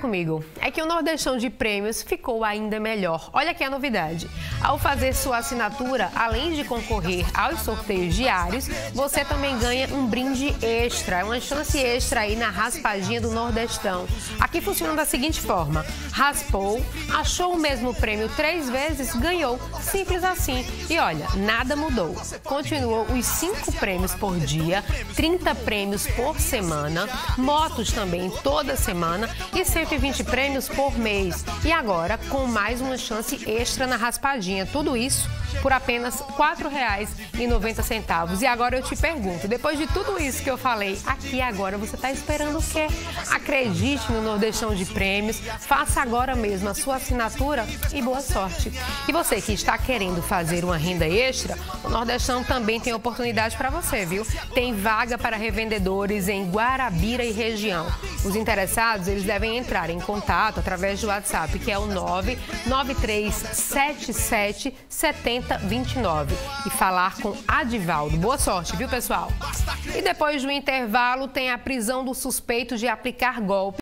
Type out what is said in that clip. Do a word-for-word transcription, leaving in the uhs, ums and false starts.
comigo. É que o Nordestão de Prêmios ficou ainda melhor. Olha aqui a novidade. Ao fazer sua assinatura, além de concorrer aos sorteios diários, você também ganha um brinde extra, uma chance extra aí na raspadinha do Nordestão. Aqui funciona da seguinte forma: raspou, achou o mesmo prêmio três vezes, ganhou. Simples assim. E olha, nada mudou. Continuou os cinco prêmios por dia, trinta prêmios por semana, motos também toda semana e cento e vinte prêmios por mês. E agora, com mais uma chance extra na raspadinha. Tudo isso por apenas quatro reais e noventa centavos. E agora eu te pergunto, depois de tudo isso que eu falei aqui agora, você está esperando o quê? Acredite no Nordestão de Prêmios, faça agora mesmo a sua assinatura e boa sorte. E você que está querendo fazer uma renda extra, o Nordestão também tem oportunidade para você, viu? Tem vaga para revendedores em Guarabira e região. Os interessados, eles devem entrar em contato através do WhatsApp, que é o nove nove três sete sete sete zero dois nove e falar com Adivaldo. Boa sorte, viu, pessoal? E depois do intervalo tem a prisão do suspeito de aplicar golpe